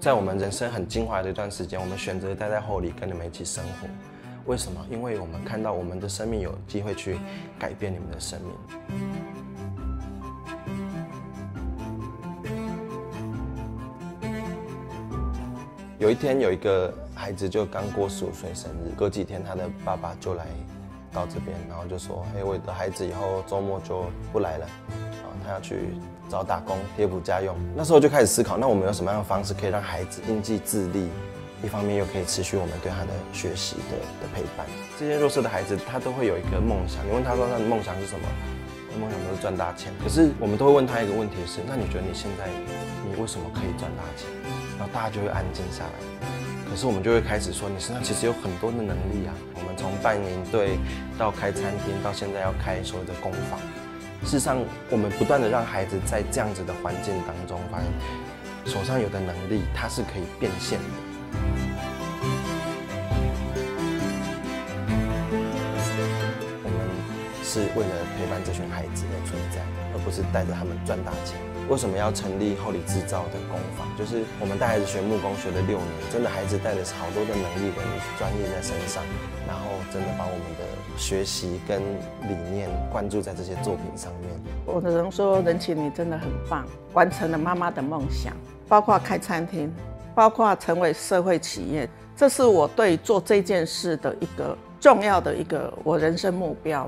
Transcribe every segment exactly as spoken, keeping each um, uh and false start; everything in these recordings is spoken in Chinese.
在我们人生很精华的一段时间，我们选择待在后里跟你们一起生活。为什么？因为我们看到我们的生命有机会去改变你们的生命。有一天，有一个孩子就刚过十五岁生日，隔几天他的爸爸就来到这边，然后就说：“哎，我的孩子以后周末就不来了，啊，他要去找打工贴补家用。”那时候就开始思考，那我们有什么样的方式可以让孩子经济自立，一方面又可以持续我们对他的学习的的陪伴？这些弱势的孩子，他都会有一个梦想。你问他说：“那你梦想是什么？”梦想都是赚大钱。可是我们都会问他一个问题是：那你觉得你现在你为什么可以赚大钱？然后大家就会安静下来。可是我们就会开始说，你身上其实有很多的能力啊。我们从办营队到开餐厅，到现在要开所有的工坊。事实上，我们不断的让孩子在这样子的环境当中，发现手上有的能力，它是可以变现的。我们是为了陪伴这群孩子而存在，而不是带着他们赚大钱。为什么要成立后里制造的工坊？就是我们带孩子学木工学了六年，真的孩子带着好多的能力跟专业在身上，然后真的把我们的学习跟理念灌注在这些作品上面。 我只能说，任琪你真的很棒，完成了妈妈的梦想，包括开餐厅，包括成为社会企业，这是我对做这件事的一个重要的一个我人生目标。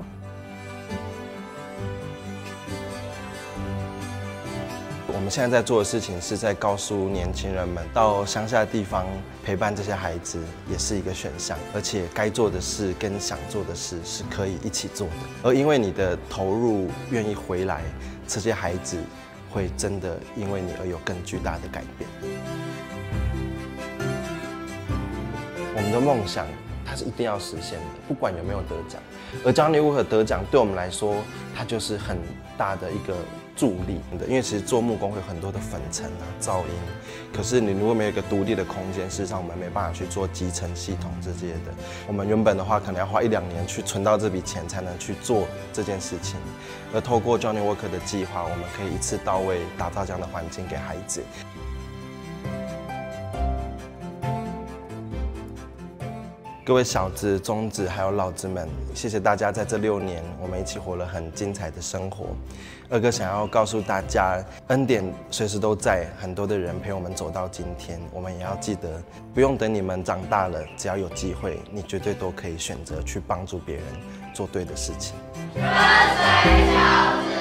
我们现在在做的事情是在告诉年轻人们，到乡下的地方陪伴这些孩子也是一个选项，而且该做的事跟想做的事是可以一起做的。而因为你的投入愿意回来，这些孩子会真的因为你而有更巨大的改变。我们的梦想它是一定要实现的，不管有没有得奖。而Johnny Walker得奖对我们来说，它就是很大的一个助力的，因为其实做木工会有很多的粉尘啊、噪音，可是你如果没有一个独立的空间，事实上我们没办法去做集成系统这些的。我们原本的话可能要花一两年去存到这笔钱才能去做这件事情，而透过Johnny Walker的计划，我们可以一次到位打造这样的环境给孩子。各位小子、中子还有老子们，谢谢大家在这六年，我们一起活了很精彩的生活。二哥想要告诉大家，恩典随时都在，很多的人陪我们走到今天，我们也要记得，不用等你们长大了，只要有机会，你绝对都可以选择去帮助别人做对的事情。跟随小子。